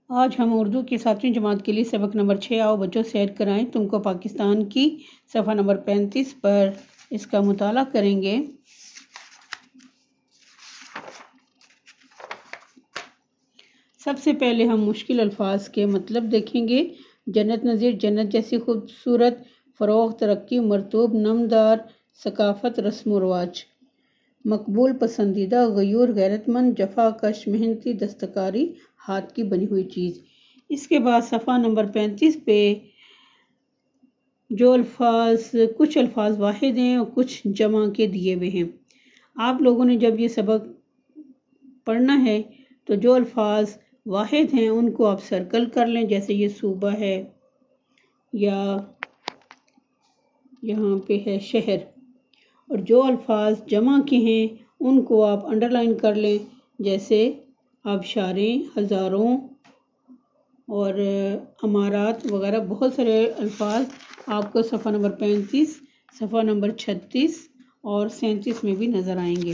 آج ہم اردو کی 7ویں جماعت کے لیے سبق نمبر 6 آؤ بچوں سیر کرائیں تم کو پاکستان کی صفحہ نمبر 35 پر اس کا مطالعہ کریں گے۔ سب سے پہلے ہم مشکل الفاظ کے مطلب دیکھیں گے۔ جنت نظیر، جنت جیسی خوبصورت، فروغ، ترقی، مرطوب، نمدار، ثقافت، رسم و رواج، مقبول، پسندیدہ، غیور، غیرت مند، جفا کش، محنتی، دستکاری، ہاتھ کی بنی ہوئی چیز۔ اس کے بعد صفحہ نمبر 35 پہ کچھ الفاظ واحد ہیں اور کچھ جمع کے دیے ہوئے ہیں۔ آپ لوگوں نے جب یہ سبق پڑھنا ہے تو جو الفاظ واحد ہیں ان کو آپ سرکل کر لیں، جیسے یہ صوبہ ہے یا یہاں پہ ہے شہر، اور جو الفاظ جمع کے ہیں ان کو آپ انڈر لائن کر لیں، جیسے آبشاریں، ہزاروں اور امارات وغیرہ۔ بہت سارے الفاظ آپ کو صفحہ نمبر 35، صفحہ نمبر 36 اور 37 میں بھی نظر آئیں گے۔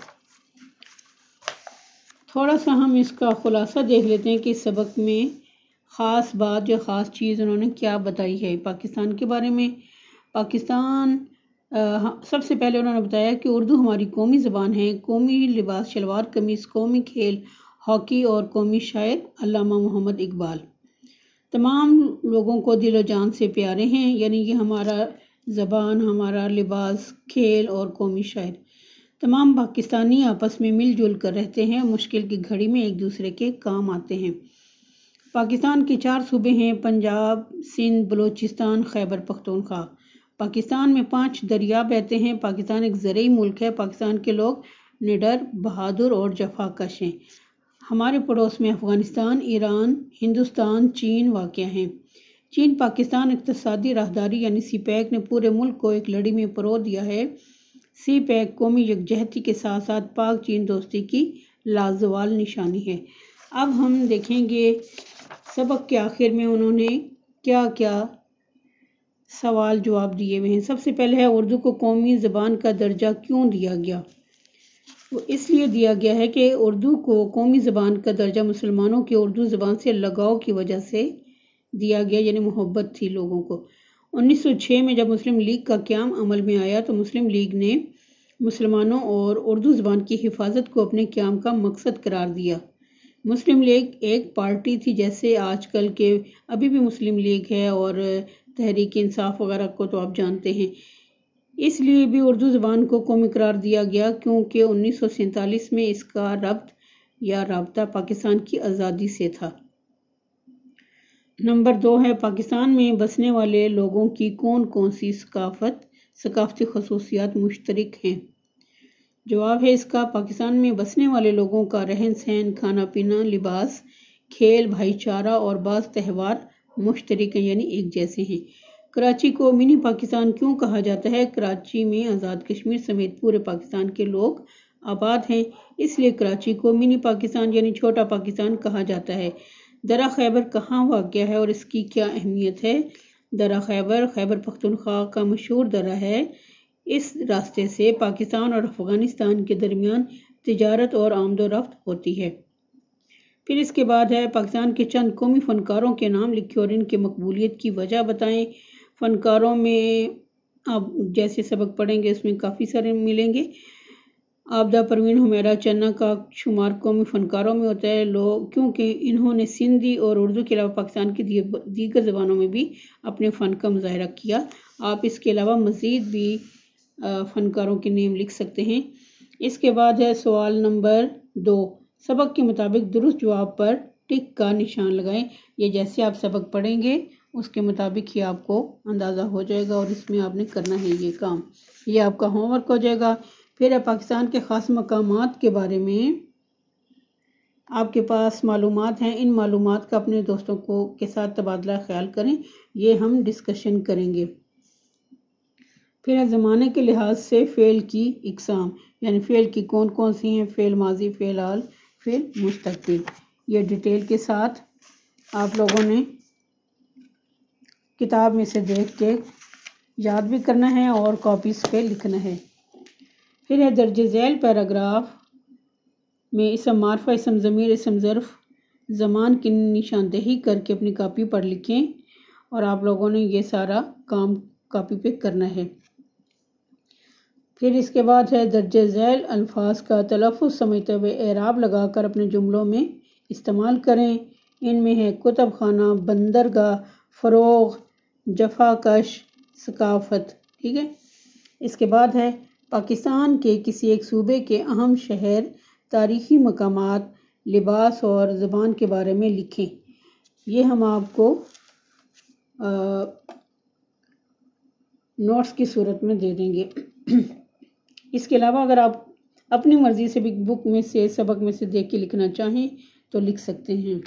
تھوڑا سا ہم اس کا خلاصہ دیکھ لیتے ہیں کہ اس سبق میں خاص بات یا خاص چیز انہوں نے کیا بتائی ہے پاکستان کے بارے میں۔ پاکستان سب سے پہلے انہوں نے بتایا کہ اردو ہماری قومی زبان ہے، قومی لباس شلوار قمیص، قومی کھیل ہاکی اور قومی شاعر علامہ محمد اقبال تمام لوگوں کو دل و جان سے پیارے ہیں، یعنی یہ ہمارا زبان، ہمارا لباس، کھیل اور قومی شاعر۔ تمام پاکستانی آپس میں مل جل کر رہتے ہیں، مشکل کی گھڑی میں ایک دوسرے کے کام آتے ہیں۔ پاکستان کے 4 صوبے ہیں: پنجاب، سندھ، بلوچستان، خیبر پختونخوا۔ پاکستان میں 5 دریا بہتے ہیں۔ پاکستان ایک زرعی ملک ہے۔ پاکستان کے لوگ نڈر، بہادر اور جفا کش ہیں۔ ہمارے پڑوس میں افغانستان، ایران، ہندوستان، چین واقع ہیں۔ چین پاکستان اقتصادی راہداری یعنی سی پیک نے پورے ملک کو ایک لڑی میں پرو دیا ہے۔ سی پیک قومی یکجہتی کے ساتھ ساتھ پاک چین دوستی کی لازوال نشانی ہے۔ اب ہم دیکھیں گے سبق کے آخر میں انہوں نے کیا کیا سوال جواب دیے ہوئے ہیں۔ سب سے پہلے ہے اردو کو قومی زبان کا درجہ کیوں دیا گیا؟ وہ اس لیے دیا گیا ہے کہ اردو کو قومی زبان کا درجہ مسلمانوں کے اردو زبان سے لگاؤ کی وجہ سے دیا گیا، یعنی محبت تھی لوگوں کو۔ 1906 میں جب مسلم لیگ کا قیام عمل میں آیا تو مسلم لیگ نے مسلمانوں اور اردو زبان کی حفاظت کو اپنے قیام کا مقصد قرار دیا۔ مسلم لیگ ایک پارٹی تھی، جیسے آج کل کے ابھی بھی مسلم لیگ ہے اور تحریک انصاف وغیرہ کو تو آپ جانتے ہیں۔ اس لیے بھی اردو زبان کو قومی قرار دیا گیا کیونکہ 1947 میں اس کا ربط یا رابطہ پاکستان کی آزادی سے تھا۔ نمبر 2 ہے پاکستان میں بسنے والے لوگوں کی کون کون سی ثقافتی خصوصیات مشترک ہیں؟ جواب ہے اس کا پاکستان میں بسنے والے لوگوں کا رہن سہن، کھانا پینا، لباس، کھیل، بھائی چارہ اور بعض تہوار مشترک ہیں، یعنی ایک جیسے ہیں۔ کراچی کو منی پاکستان کیوں کہا جاتا ہے؟ کراچی میں آزاد کشمیر سمیت پورے پاکستان کے لوگ آباد ہیں، اس لیے کراچی کو منی پاکستان یعنی چھوٹا پاکستان کہا جاتا ہے۔ درہ خیبر کہاں واقع ہے اور اس کی کیا اہمیت ہے؟ درہ خیبر خیبر پختونخوا کا مشہور درہ ہے۔ اس راستے سے پاکستان اور افغانستان کے درمیان تجارت اور آمد و رفت ہوتی ہے۔ پھر اس کے بعد ہے پاکستان کے چند قومی فنکاروں کے نام لکھیں اور ان کے مقبولیت کی وجہ بتائیں۔ فنکاروں میں آپ جیسے سبق پڑھیں گے اس میں کافی سارے ملیں گے۔ عابدہ، پروین، حمیرہ، چنّا کا شمار قومی فنکاروں میں ہوتا ہے کیونکہ انہوں نے سندھی اور اردو کے علاوہ پاکستان کی دیگر زبانوں میں بھی اپنے فن کا مظاہرہ کیا۔ آپ اس کے علاوہ مزید بھی فنکاروں کے نیم لکھ سکتے ہیں۔ اس کے بعد ہے سوال نمبر 2، سبق کے مطابق درست جواب پر ٹک کا نشان لگائیں۔ یہ جیسے آپ سبق پڑھیں گے اس کے مطابق ہی آپ کو اندازہ ہو جائے گا اور اس میں آپ نے کرنا ہے یہ کام، یہ آپ کا ہوم ورک ہو جائے گا۔ پھر ہے پاکستان کے خاص مقامات کے بارے میں آپ کے پاس معلومات ہیں، ان معلومات کا اپنے دوستوں کے ساتھ تبادلہ خیال کریں، یہ ہم ڈسکشن کریں گے۔ پھر ہے زمانے کے لحاظ سے فعل کی اقسام، یعنی فعل کی کون کون سی ہیں؟ فعل ماضی، فعل حال، فعل مستقبل۔ یہ ڈیٹیل کے ساتھ آپ لوگوں نے کتاب میں سے دیکھ کے یاد بھی کرنا ہے اور کاپیز پہ لکھنا ہے۔ پھر ہے درج ذیل پیراگراف میں اسم معرفہ، اسم ضمیر، اسم ظرف زمان کی نشاندہی کر کے اپنی کاپی پر لکھیں، اور آپ لوگوں نے یہ سارا کام کاپی پہ کرنا ہے۔ پھر اس کے بعد ہے درج ذیل الفاظ کا تلفظ سمجھتے ہوئے اعراب لگا کر اپنے جملوں میں استعمال کریں۔ ان میں ہے کتب خانہ، بندرگاہ، فروغ، جفاکش، ثقافت، ٹھیک ہے۔ اس کے بعد ہے پاکستان کے کسی ایک صوبے کے اہم شہر، تاریخی مقامات، لباس اور زبان کے بارے میں لکھیں۔ یہ ہم آپ کو نوٹس کی صورت میں دے دیں گے۔ اس کے علاوہ اگر آپ اپنی مرضی سے بھی بک میں سے، سبق میں سے دیکھ کے لکھنا چاہیں تو لکھ سکتے ہیں۔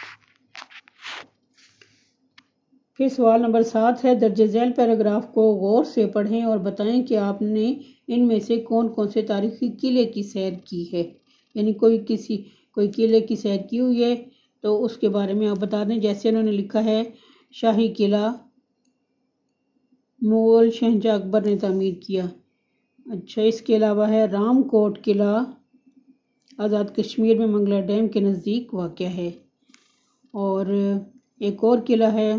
پھر سوال نمبر 7 ہے درج ذیل پیراگراف کو غور سے پڑھیں اور بتائیں کہ آپ نے ان میں سے کون کون سے تاریخی قلعے کی سیر کی ہے۔ یعنی کوئی قلعے کی سیر کی ہوئی ہے تو اس کے بارے میں آپ بتا دیں۔ جیسے انہوں نے لکھا ہے شاہی قلعہ مغل شہنشاہ اکبر نے تعمیر کیا۔ اچھا، اس کے علاوہ ہے رام کوٹ قلعہ آزاد کشمیر میں منگلا ڈیم کے نزدیک واقع ہے۔ اور ایک اور قلعہ ہے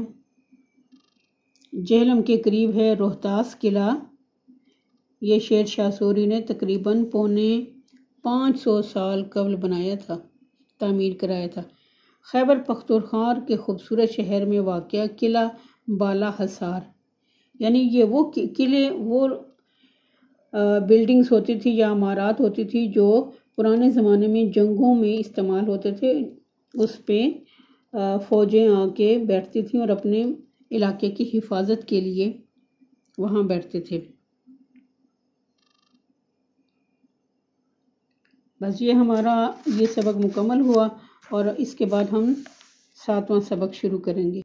جہلم کے قریب ہے روہتاس قلعہ، یہ شیر شاہ سوری نے تقریباً 550 سال قبل بنایا تھا، تعمیر کرایا تھا۔ خیبر پختونخوا کے خوبصورت شہر میں واقع قلعہ بالا حصار، یعنی یہ وہ قلعے، وہ بلڈنگز ہوتی تھی یا عمارات ہوتی تھی جو پرانے زمانے میں جنگوں میں استعمال ہوتے تھے، اس پہ فوجیں آ کے بیٹھتی تھیں اور اپنے علاقے کی حفاظت کے لیے وہاں بیٹھتے تھے۔ بس یہ ہمارا یہ سبق مکمل ہوا، اور اس کے بعد ہم 7واں سبق شروع کریں گے۔